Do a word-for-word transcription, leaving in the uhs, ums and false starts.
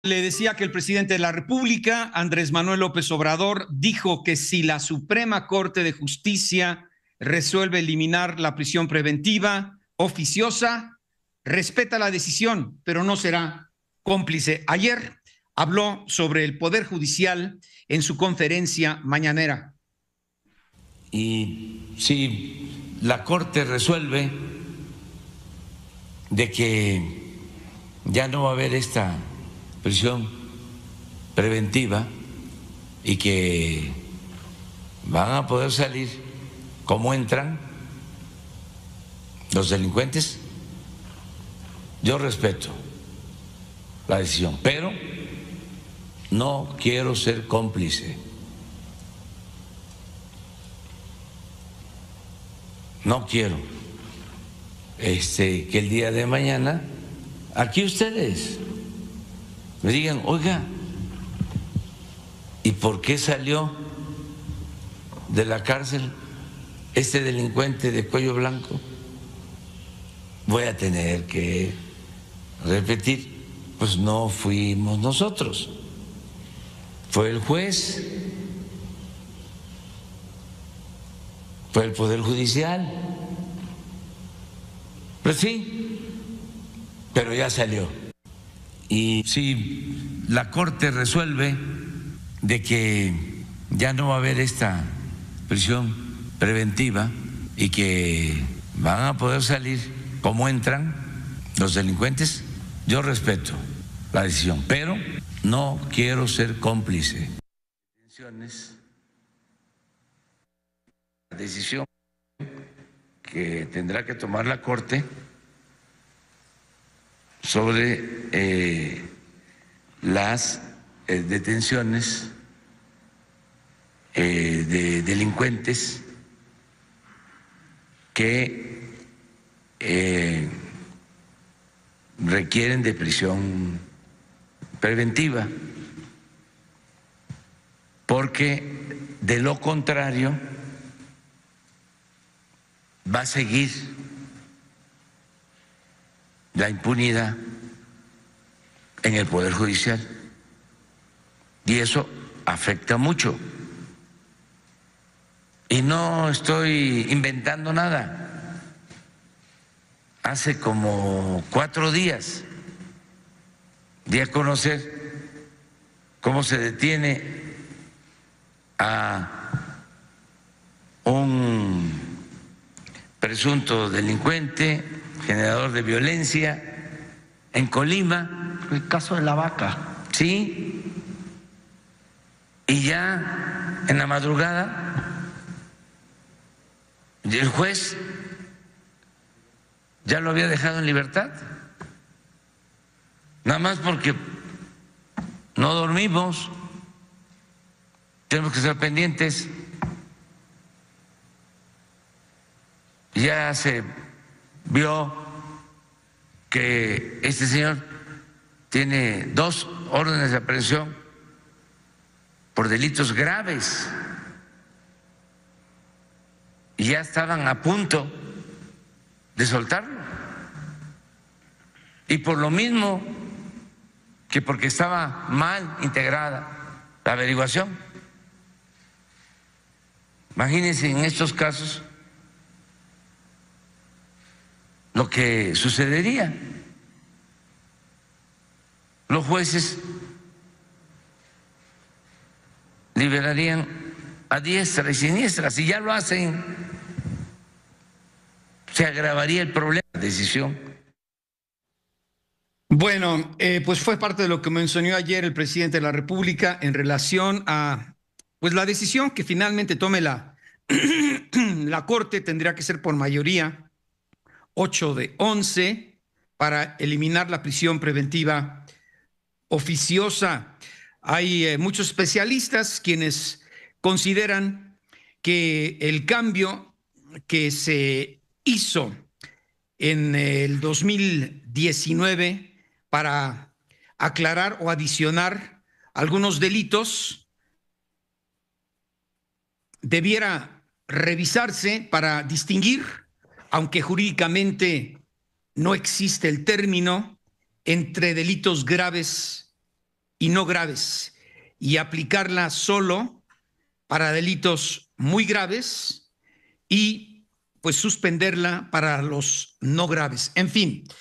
Le decía que el presidente de la República, Andrés Manuel López Obrador, dijo que si la Suprema Corte de Justicia resuelve eliminar la prisión preventiva oficiosa, respeta la decisión, pero no será cómplice. Ayer habló sobre el Poder Judicial en su conferencia mañanera. Y si la Corte resuelve de que ya no va a haber esta prisión preventiva y que van a poder salir como entran los delincuentes, yo respeto la decisión, pero no quiero ser cómplice. No quiero este, que el día de mañana aquí ustedes me digan, oiga, ¿y por qué salió de la cárcel este delincuente de cuello blanco? Voy a tener que repetir, pues no fuimos nosotros, fue el juez, fue el Poder Judicial. Pues sí, pero ya salió. Y si la Corte resuelve de que ya no va a haber esta prisión preventiva y que van a poder salir como entran los delincuentes, yo respeto la decisión, pero no quiero ser cómplice. La decisión que tendrá que tomar la Corte sobre eh, las eh, detenciones eh, de delincuentes que eh, requieren de prisión preventiva, porque de lo contrario va a seguir la impunidad en el Poder Judicial y eso afecta mucho. Y no estoy inventando nada. Hace como cuatro días di a conocer cómo se detiene a un presunto delincuente, generador de violencia, en Colima. El caso de la vaca. Sí, y ya en la madrugada el juez ya lo había dejado en libertad, nada más porque no dormimos, tenemos que estar pendientes. Ya se vio que este señor tiene dos órdenes de aprehensión por delitos graves y ya estaban a punto de soltarlo. Y por lo mismo que porque estaba mal integrada la averiguación. Imagínense en estos casos lo que sucedería. Los jueces liberarían a diestra y siniestra. Si ya lo hacen, se agravaría el problema de decisión. Bueno, eh, pues fue parte de lo que mencionó ayer el presidente de la República en relación a pues la decisión que finalmente tome la, la Corte. Tendría que ser por mayoría, ocho de once, para eliminar la prisión preventiva oficiosa. Hay eh, muchos especialistas quienes consideran que el cambio que se hizo en el dos mil diecinueve para aclarar o adicionar algunos delitos debiera revisarse para distinguir, aunque jurídicamente no existe el término, entre delitos graves y no graves, y aplicarla solo para delitos muy graves y pues suspenderla para los no graves. En fin,